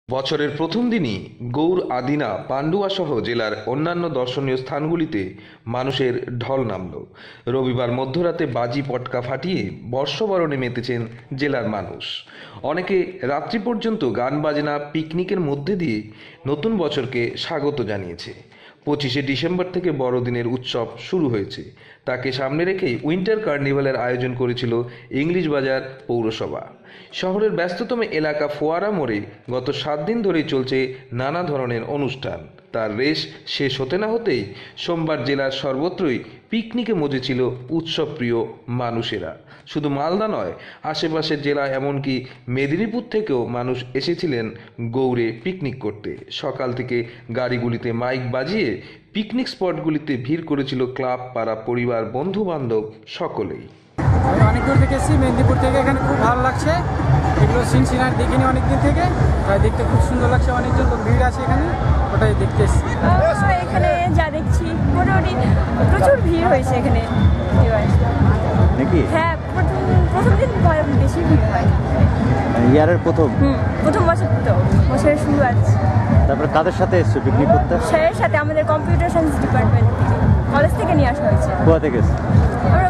বছরের প্রথম দিনই গৌর আদিনা পান্ডুয়া সহ জেলার অন্যান্য দর্শনীয় স্থানগুলিতে মানুষের ঢল নামল। রবিবার মধ্যরাতে বাজি পটকা ফাটিয়ে বর্ষবরণে মেতেছেন জেলার মানুষ। অনেকে রাত্রি পর্যন্ত গান বাজনা পিকনিকের মধ্যে দিয়ে নতুন বছরকে স্বাগত জানিয়েছে। 25শে ডিসেম্বর থেকে বড়দিনের উৎসব শুরু হয়েছে। তাকে সামনে রেখেই উইন্টার কার্নিভালের আয়োজন করেছিল ইংলিশ বাজার পৌরসভা। শহরের ব্যস্ততম এলাকা ফোয়ারা মোড়ে গত 7 দিন ধরেই চলছে নানা ধরনের অনুষ্ঠান। তার রেশ শেষ হতে না হতেই সোমবার জেলার সর্বত্রই পিকনিকে মজেছিল উৎসবপ্রিয় মানুষেরা। শুধু মালদা নয়, আশেপাশের জেলা এমনকি মেদিনীপুর থেকেও মানুষ এসেছিলেন গৌড়ে পিকনিক করতে। সকাল থেকে গাড়িগুলিতে মাইক বাজিয়ে পিকনিক স্পটগুলিতে ভিড় করেছিল ক্লাব, পাড়া, পরিবার, বন্ধু বান্ধব সকলেই। আমি অনেক দূর থেকে এসেছি, মেদিনীপুর থেকে। এখানে খুব ভালো লাগছে, এগুলো সিন সিনারি দেখিনি অনেক দিন থেকে, তাই দেখতে খুব সুন্দর লাগছে। অনেকজন লোক ভিড় আছে এখানে, ওটাই দেখতে এসেছি। এখানে যা দেখছি মোটামুটি প্রচুর ভিড় হয়েছে এখানে নাকি? হ্যাঁ, প্রথম দিন বেশি ভিড় হয়। ইয়ারের প্রথম বছর তো বছরের শুরু আছে। তারপরে কাদের সাথে এসছো পিকনিক করতে? স্যারের সাথে, আমাদের কম্পিউটার সায়েন্স ডিপার্টমেন্ট থেকে, কলেজ থেকে নিয়ে আসা হয়েছে। কোথা থেকে এসছো? আমরা